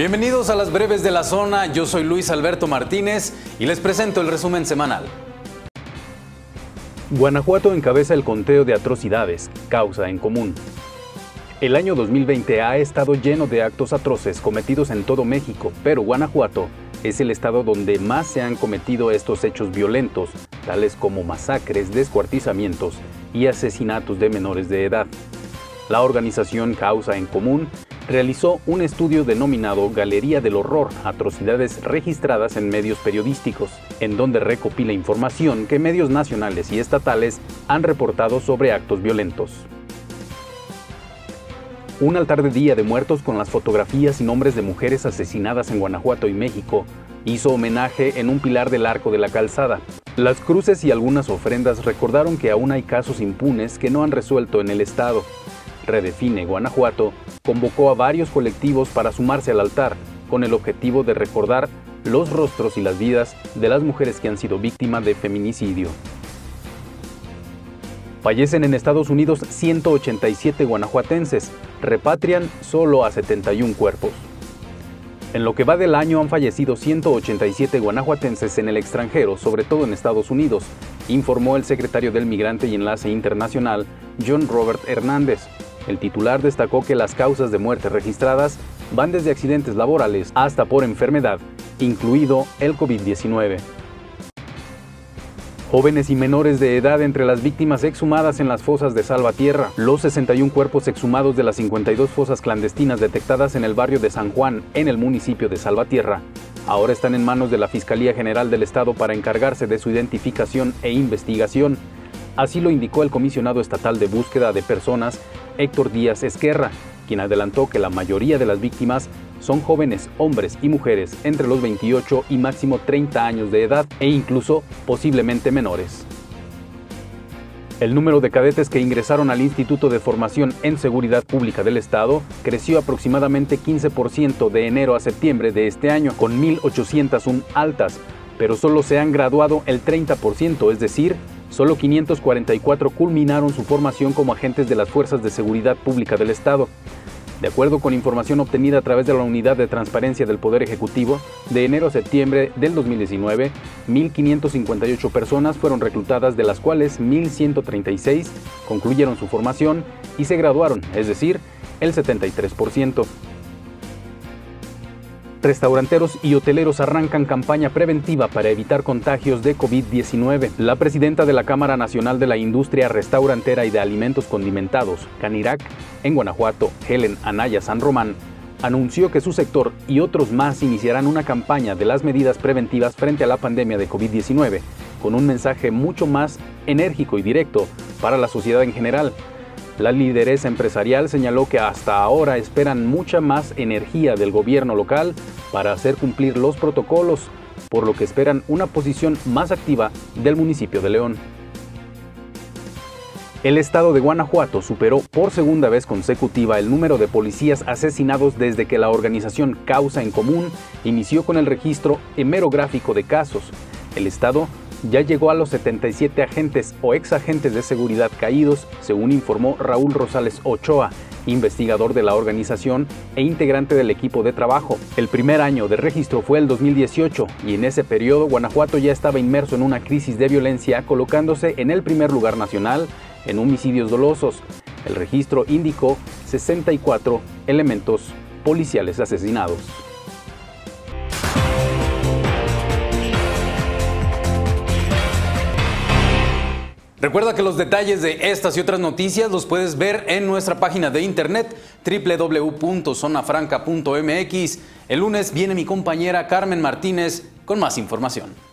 Bienvenidos a las breves de la zona, yo soy Luis Alberto Martínez y les presento el resumen semanal. Guanajuato encabeza el conteo de atrocidades, causa en común. El año 2020 ha estado lleno de actos atroces cometidos en todo México, pero Guanajuato es el estado donde más se han cometido estos hechos violentos, tales como masacres, descuartizamientos y asesinatos de menores de edad. La organización Causa en Común realizó un estudio denominado Galería del Horror, atrocidades registradas en medios periodísticos, en donde recopila información que medios nacionales y estatales han reportado sobre actos violentos. Un altar de Día de Muertos con las fotografías y nombres de mujeres asesinadas en Guanajuato y México hizo homenaje en un pilar del Arco de la Calzada. Las cruces y algunas ofrendas recordaron que aún hay casos impunes que no han resuelto en el estado. Redefine Guanajuato convocó a varios colectivos para sumarse al altar, con el objetivo de recordar los rostros y las vidas de las mujeres que han sido víctimas de feminicidio. Fallecen en Estados Unidos 187 guanajuatenses, repatrian solo a 71 cuerpos. En lo que va del año han fallecido 187 guanajuatenses en el extranjero, sobre todo en Estados Unidos, informó el secretario del Migrante y Enlace Internacional, John Robert Hernández. El titular destacó que las causas de muerte registradas van desde accidentes laborales hasta por enfermedad, incluido el COVID-19. Jóvenes y menores de edad entre las víctimas exhumadas en las fosas de Salvatierra. Los 61 cuerpos exhumados de las 52 fosas clandestinas detectadas en el barrio de San Juan, en el municipio de Salvatierra, ahora están en manos de la Fiscalía General del Estado para encargarse de su identificación e investigación. Así lo indicó el comisionado estatal de búsqueda de personas, Héctor Díaz Esquerra, quien adelantó que la mayoría de las víctimas son jóvenes, hombres y mujeres entre los 28 y máximo 30 años de edad e incluso posiblemente menores. El número de cadetes que ingresaron al Instituto de Formación en Seguridad Pública del Estado creció aproximadamente 15% de enero a septiembre de este año, con 1,801 altas, pero solo se han graduado el 30%, es decir, solo 544 culminaron su formación como agentes de las Fuerzas de Seguridad Pública del Estado. De acuerdo con información obtenida a través de la Unidad de Transparencia del Poder Ejecutivo, de enero a septiembre del 2019, 1,558 personas fueron reclutadas, de las cuales 1,136 concluyeron su formación y se graduaron, es decir, el 73%. Restauranteros y hoteleros arrancan campaña preventiva para evitar contagios de COVID-19. La presidenta de la Cámara Nacional de la Industria Restaurantera y de Alimentos Condimentados, Canirac, en Guanajuato, Helen Anaya San Román, anunció que su sector y otros más iniciarán una campaña de las medidas preventivas frente a la pandemia de COVID-19, con un mensaje mucho más enérgico y directo para la sociedad en general. La lideresa empresarial señaló que hasta ahora esperan mucha más energía del gobierno local para hacer cumplir los protocolos, por lo que esperan una posición más activa del municipio de León. El estado de Guanajuato superó por segunda vez consecutiva el número de policías asesinados desde que la organización Causa en Común inició con el registro hemerográfico de casos. El estado ya llegó a los 77 agentes o exagentes de seguridad caídos, según informó Raúl Rosales Ochoa, investigador de la organización e integrante del equipo de trabajo. El primer año de registro fue el 2018 y en ese periodo Guanajuato ya estaba inmerso en una crisis de violencia, colocándose en el primer lugar nacional en homicidios dolosos. El registro indicó 64 elementos policiales asesinados. Recuerda que los detalles de estas y otras noticias los puedes ver en nuestra página de internet www.zonafranca.mx. El lunes viene mi compañera Carmen Martínez con más información.